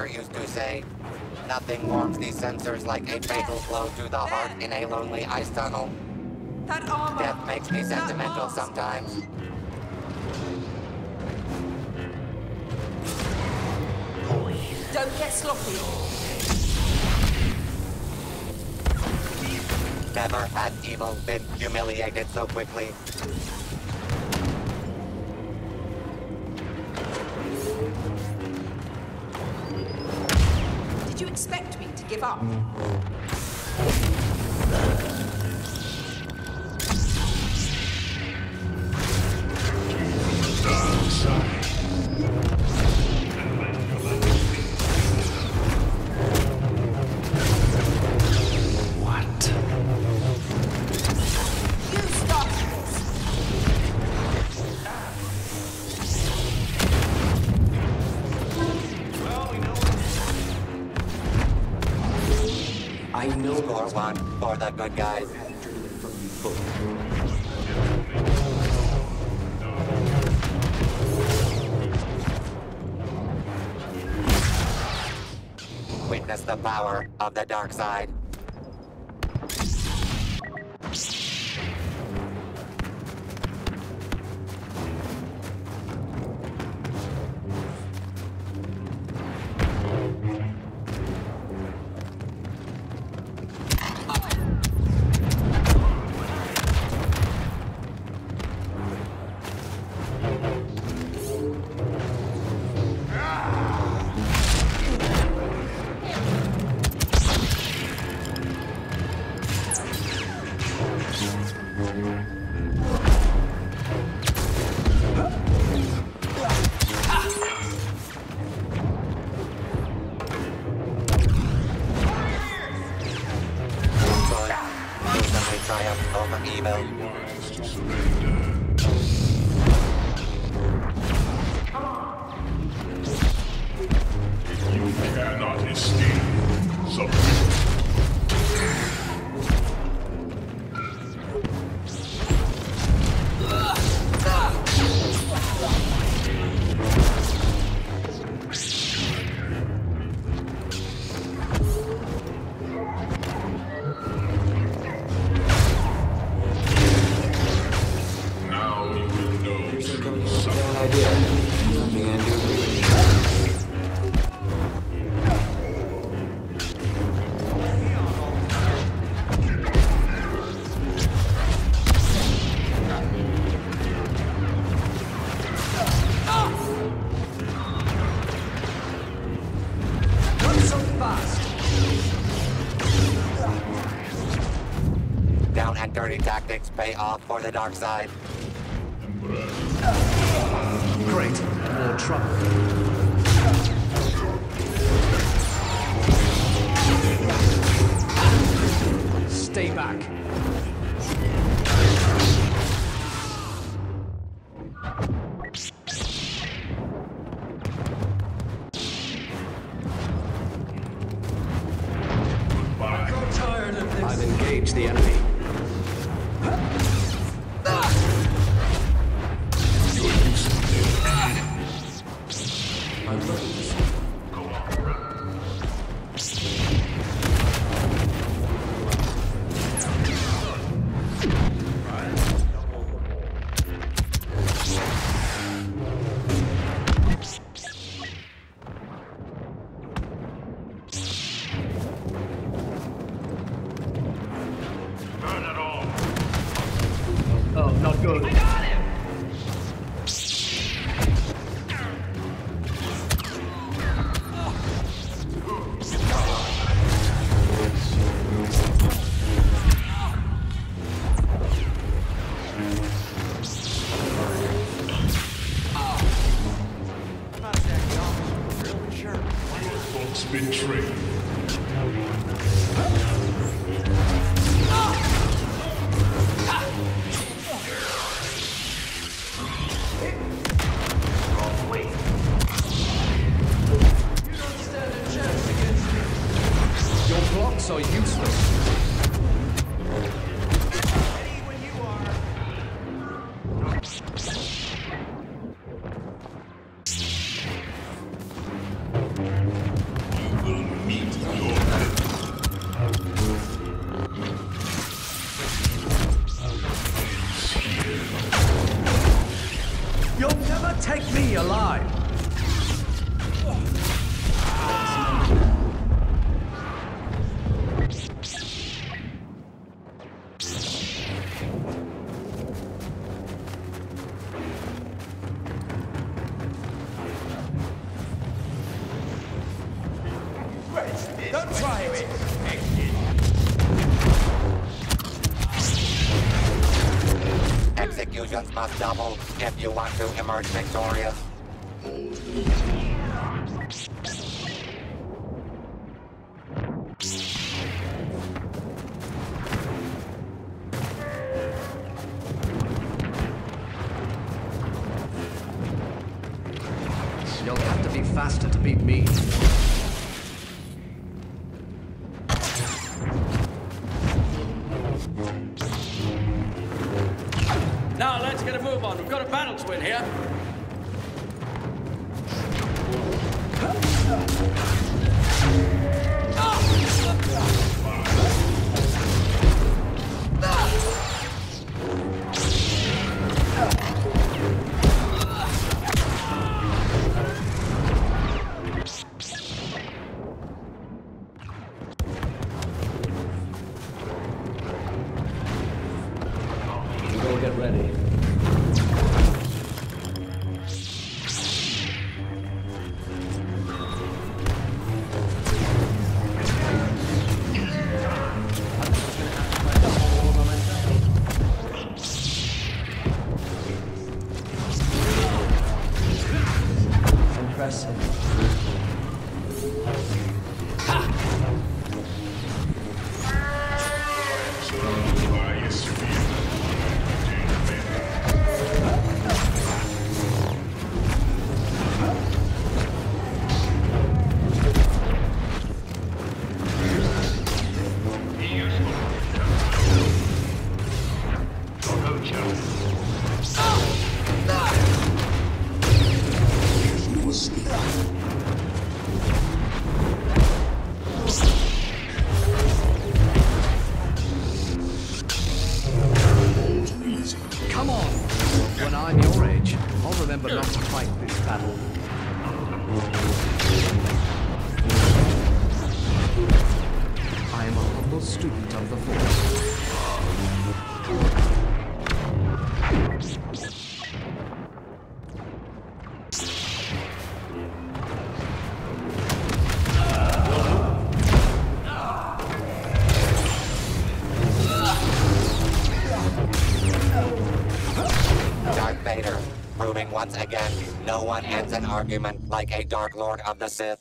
grandmother used to say. Nothing warms these sensors like a fatal blow to the heart in a lonely ice tunnel. That armor! Death makes me sentimental sometimes. Don't get sloppy. Never had evil been humiliated so quickly. Did you expect me to give up? I know score one for the good guys. Witness the power of the dark side. Triumph over evil. You cannot escape submission. Down and dirty tactics pay off for the dark side. Great. More trouble. Stay back. I've engaged the enemy. Oh, not good. I got him! Folks betrayed. Your blocks are useless. must double if you want to emerge victorious. You'll have to be faster to beat me. Now let's get a move on. We've got a battle to win here. We'll get ready. Impressive. By HvV. Come on! When I'm your age, I'll remember not to fight this battle. I am a humble student of the Force. Darth Vader, proving once again, no one ends an argument like a Dark Lord of the Sith.